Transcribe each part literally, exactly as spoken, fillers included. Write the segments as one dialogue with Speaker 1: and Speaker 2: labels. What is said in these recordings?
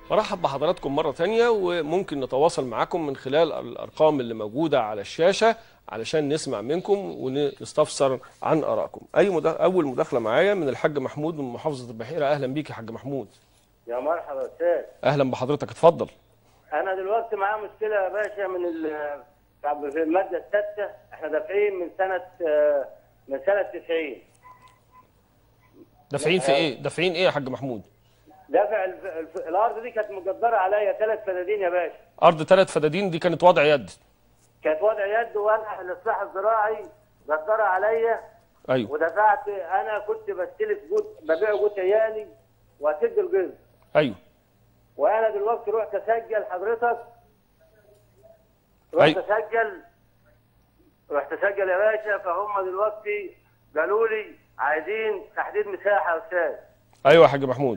Speaker 1: برحب بحضراتكم مرة تانية، وممكن نتواصل معاكم من خلال الأرقام اللي موجودة على الشاشة علشان نسمع منكم ونستفسر عن آرائكم. أي مداخلة أول مداخلة معايا من الحاج محمود من محافظة البحيرة. أهلا بيك يا حاج محمود.
Speaker 2: يا مرحبا أستاذ.
Speaker 1: أهلا بحضرتك، اتفضل.
Speaker 2: أنا دلوقتي معايا مشكلة يا باشا من في المادة السادسة، إحنا دافعين من سنة من سنة تسعين.
Speaker 1: دافعين في إيه؟ دافعين إيه يا حاج محمود؟
Speaker 2: دافع الف... الف... الارض دي كانت مجدره عليا ثلاث فدادين يا باشا.
Speaker 1: ارض ثلاث فدادين دي كانت وضع يد.
Speaker 2: كانت وضع يد، وانا الاصلاح الزراعي جدرها عليا.
Speaker 1: ايوه.
Speaker 2: ودفعت، انا كنت بستلف جود، ببيع جود عيالي واسد الجزء.
Speaker 1: ايوه.
Speaker 2: وانا دلوقتي رحت اسجل حضرتك. رحت أيوة. اسجل رحت اسجل يا باشا، فهم دلوقتي قالوا لي عايزين تحديد مساحه يا استاذ.
Speaker 1: ايوه يا حاج محمود.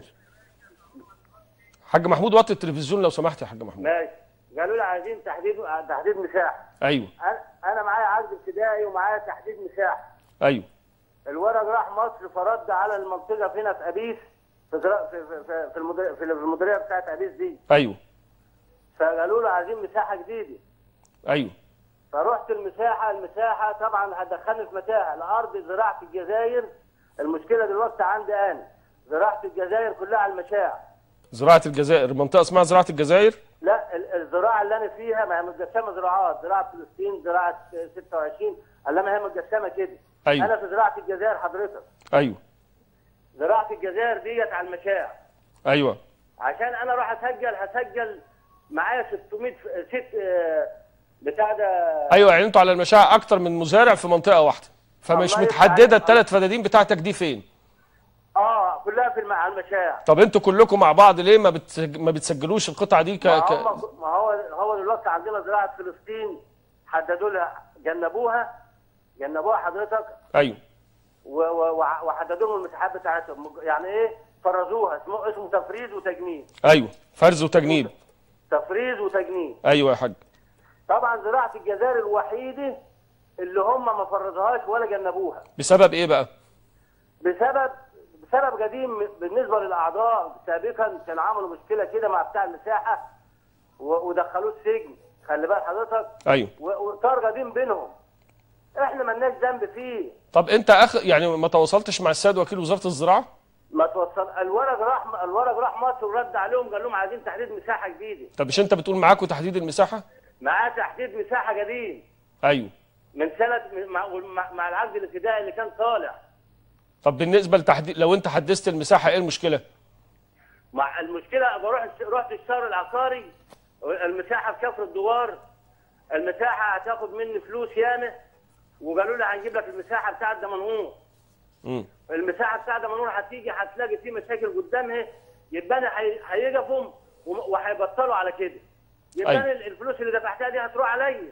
Speaker 1: حاج محمود وطي التلفزيون لو سمحت يا حاج محمود.
Speaker 2: ماشي. قالوا لي عايزين تحديد تحديد مساحه.
Speaker 1: ايوه.
Speaker 2: انا معايا عقد ابتدائي ومعايا تحديد مساحه.
Speaker 1: ايوه.
Speaker 2: الورق راح مصر، فرد على المنطقه هنا في ابيس، في في في في المديريه في المديريه بتاعت ابيس دي.
Speaker 1: ايوه.
Speaker 2: فقالوا له عايزين مساحه جديده.
Speaker 1: ايوه.
Speaker 2: فرحت المساحه، المساحه طبعا هتدخلني في متاهه. الارض زراعه الجزائر، المشكله دلوقتي عندي انا زراعه الجزائر كلها على المشاع.
Speaker 1: زراعة الجزائر، منطقة اسمها زراعة الجزائر؟
Speaker 2: لا، الزراعة اللي أنا فيها ما هي متقسمة زراعات، زراعة فلسطين، زراعة ستة وعشرين، ما هي متقسمة كده.
Speaker 1: أيوه.
Speaker 2: أنا في زراعة الجزائر حضرتك.
Speaker 1: أيوه.
Speaker 2: زراعة الجزائر ديت على المشاع.
Speaker 1: أيوه.
Speaker 2: عشان أنا أروح أسجل، هسجل معايا ستمية ست بتاع ده.
Speaker 1: أيوه، يعني أنتوا على المشاع أكتر من مزارع في منطقة واحدة، فمش متحددة الثلاث فدادين بتاعتك دي فين؟
Speaker 2: اه كلها في الم... على المشاع.
Speaker 1: طب انتوا كلكم مع بعض ليه ما بتسج... ما بتسجلوش القطعه دي ك...
Speaker 2: ما,
Speaker 1: ك...
Speaker 2: ما هو هو دلوقتي عندنا زراعه فلسطين حددوا لها، جنبوها جنبوها حضرتك.
Speaker 1: ايوه.
Speaker 2: و... و... وحددوا لهم المساحات بتاعتهم، يعني ايه فرزوها، اسمه اسمه تفريز وتجنيد.
Speaker 1: ايوه، فرز وتجنيد.
Speaker 2: تفريز وتجنيد.
Speaker 1: ايوه يا حاج.
Speaker 2: طبعا زراعه الجزائر الوحيده اللي هم ما فرزوهاش ولا جنبوها.
Speaker 1: بسبب ايه بقى؟
Speaker 2: بسبب سبب قديم بالنسبه للاعضاء. سابقا كان عملوا مشكله كده مع بتاع المساحه ودخلوه السجن، خلي بال حضرتك.
Speaker 1: ايوه.
Speaker 2: وطار قديم بينهم، احنا مالناش ذنب فيه.
Speaker 1: طب انت اخ يعني ما تواصلتش مع السيد وكيل وزاره الزراعه؟
Speaker 2: ما توصل. الورق راح الورق راح مصر ورد عليهم، قال لهم عايزين تحديد مساحه جديده.
Speaker 1: طب مش انت بتقول معاكم تحديد المساحه؟
Speaker 2: معاه تحديد مساحه قديم.
Speaker 1: ايوه.
Speaker 2: من سنه مع, مع العقد الابتدائي اللي كان طالع.
Speaker 1: طب بالنسبه لتحديد، لو انت حدثت المساحه ايه المشكله؟
Speaker 2: مع المشكله بروح رحت الشهر العقاري، المساحه في كفر الدوار، المساحه هتاخد مني فلوس ياما، وقالوا لي هنجيب لك المساحه بتاعت دمنهور.
Speaker 1: امم
Speaker 2: المساحه بتاعت دمنهور هتيجي هتلاقي في مشاكل قدامها، يبقى انا هيقفوا وهيبطلوا على كده. يبقى أيوة. الفلوس اللي دفعتها دي هتروح عليا.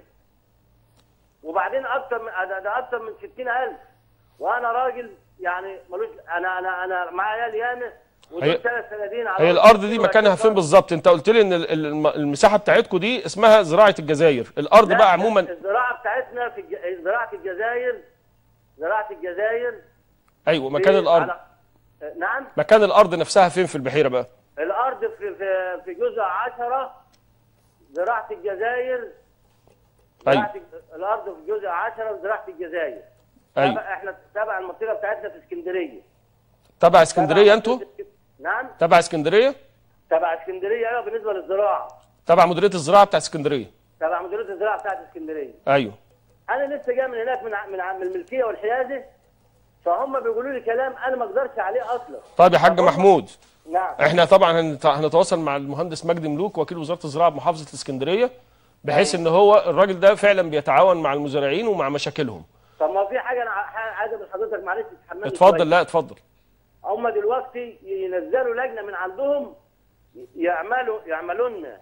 Speaker 2: وبعدين اكتر من ده اكتر من ستين ألف، وانا راجل يعني ملوش. انا انا انا معايا عيال ياما ودول ثلاث سنادين.
Speaker 1: هي الارض دي مكانها فين بالظبط؟ انت قلت لي ان المساحه بتاعتكم دي اسمها زراعه الجزائر، الارض بقى عموما.
Speaker 2: الزراعه بتاعتنا في الج... زراعه الجزائر، زراعه الجزائر.
Speaker 1: ايوه، مكان الارض. على...
Speaker 2: نعم.
Speaker 1: مكان الارض نفسها فين في البحيره بقى؟
Speaker 2: الارض في في في جزء عشرة زراعه الجزائر.
Speaker 1: ايوه.
Speaker 2: الارض في جزء عشرة زراعه الجزائر.
Speaker 1: ايوه.
Speaker 2: احنا تبع المنطقه بتاعتنا في اسكندريه.
Speaker 1: تبع اسكندريه انتوا؟
Speaker 2: نعم.
Speaker 1: تبع اسكندريه؟
Speaker 2: تبع اسكندريه ايوه، بالنسبه للزراعه.
Speaker 1: تبع مديريه الزراعه بتاعت اسكندريه.
Speaker 2: تبع مديريه الزراعه بتاعت اسكندريه.
Speaker 1: ايوه.
Speaker 2: انا لسه جاي من هناك من من من الملكيه والحيازه، فهم بيقولوا لي كلام انا ما اقدرش عليه اصلا.
Speaker 1: طيب يا حاج محمود.
Speaker 2: نعم.
Speaker 1: احنا طبعا هنتواصل مع المهندس مجدي ملوك وكيل وزاره الزراعه بمحافظه الاسكندريه، بحيث أيوة. ان هو الراجل ده فعلا بيتعاون مع المزارعين ومع مشاكلهم.
Speaker 2: طب ما في حاجه انا عايز من حضرتك معلش تتحملني.
Speaker 1: اتفضل. لا اتفضل.
Speaker 2: هم دلوقتي ينزلوا لجنه من عندهم يعملوا يعملوا لنا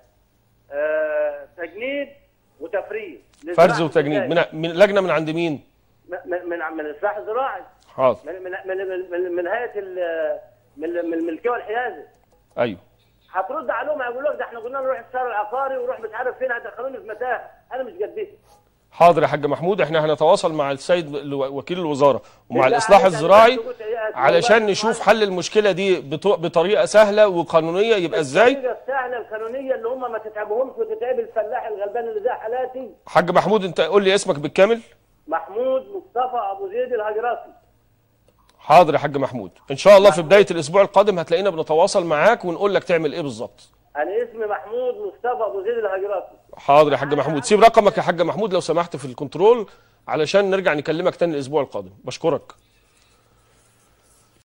Speaker 2: آه تجنيد وتفريز.
Speaker 1: فرز وتجنيد من, من لجنه من عند مين؟
Speaker 2: من من من الاصلاح الزراعي.
Speaker 1: حاضر.
Speaker 2: من من من من, من هيئه من من الملكيه والحيازه.
Speaker 1: ايوه.
Speaker 2: هترد عليهم هيقولوا لك ده احنا قلنا نروح الشهر العقاري ونروح مش عارف فين، هيدخلوني في متاهه، انا مش قدها.
Speaker 1: حاضر يا حاج محمود، احنا هنتواصل مع السيد وكيل الوزاره ومع الاصلاح الزراعي علشان نشوف حل المشكله دي بطريقه سهله وقانونيه. يبقى ازاي؟
Speaker 2: الطريقه السهله القانونيه اللي هم ما تتعبهمش وتتعب الفلاح الغلبان اللي زي حالاتي.
Speaker 1: حاج محمود انت قول لي اسمك بالكامل.
Speaker 2: محمود مصطفى ابو زيد الهجراسي.
Speaker 1: حاضر يا حاج محمود، ان شاء الله في بدايه الاسبوع القادم هتلاقينا بنتواصل معاك ونقول لك تعمل ايه بالظبط.
Speaker 2: انا اسمي محمود مصطفى ابو زيد الهجراسي.
Speaker 1: حاضر يا حاج محمود، سيب رقمك يا حاج محمود لو سمحت في الكنترول علشان نرجع نكلمك تاني الاسبوع القادم. بشكرك.